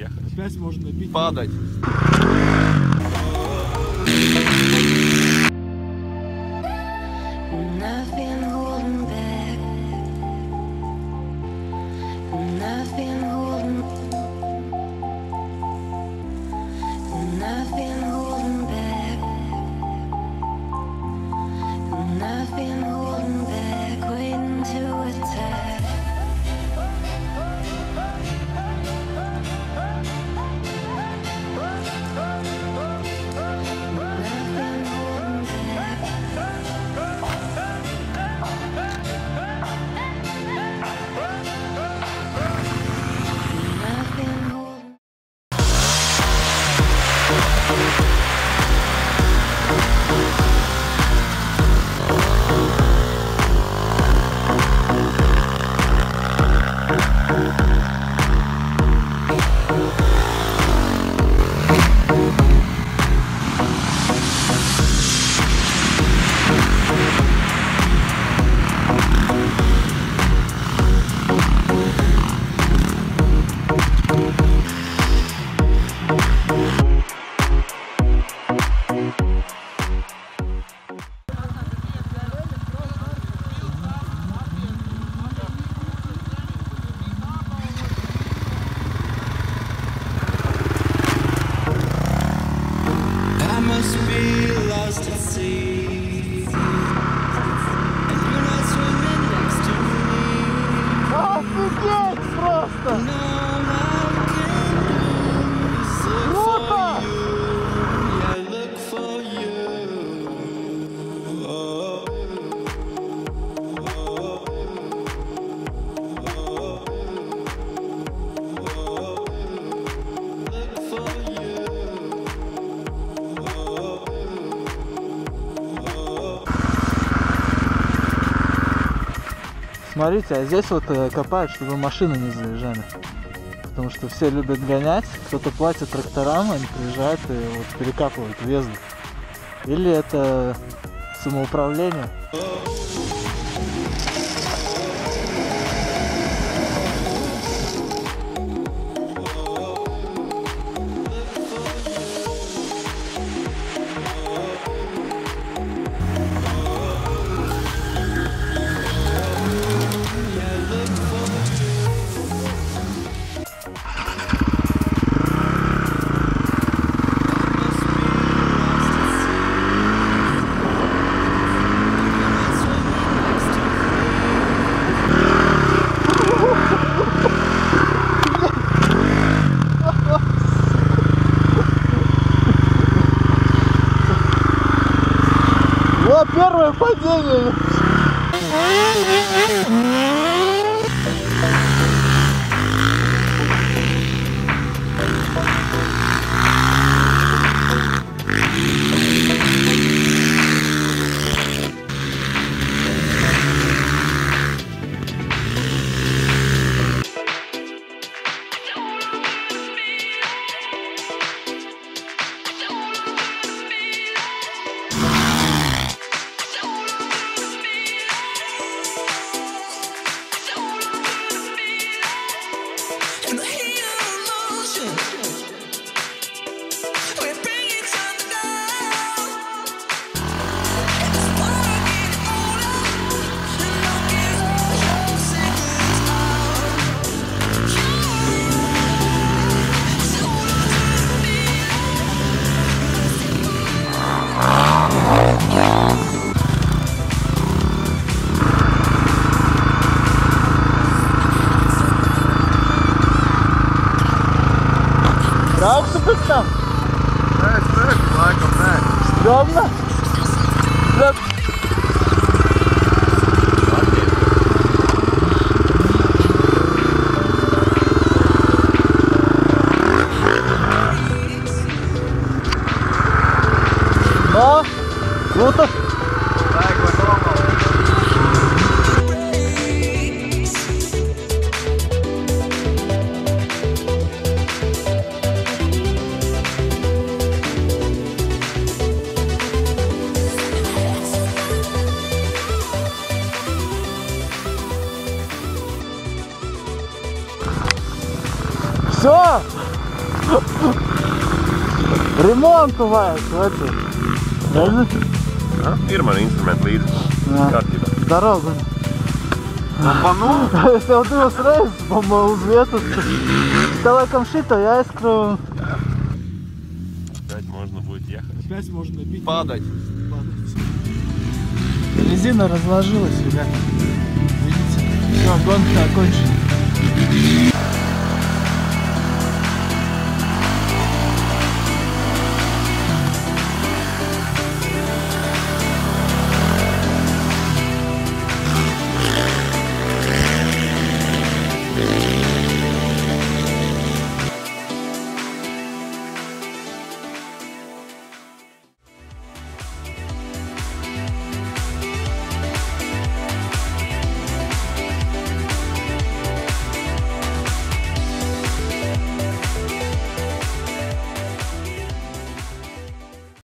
ехать. Опять можно бить. Падать. Офигеть просто! Круто! Смотрите, а здесь вот копают, чтобы машины не заезжали. Потому что все любят гонять, кто-то платит тракторам, они приезжают и вот перекапывают въезды. Или это самоуправление. Вот первое падение. Как тебе там? Стрёмно? Да. Но, круто. Все, Ремонт бывает, это. Ir man instrumenti līdzi. Kārtībā. Дорогу. Если вот ты устроишь, по-моему, uz vietas, давай камшито, я искру. Опять можно будет ехать. Опять можно бить. Падать. Резина разложилась, ребят. Видите? Все, гонка окончена.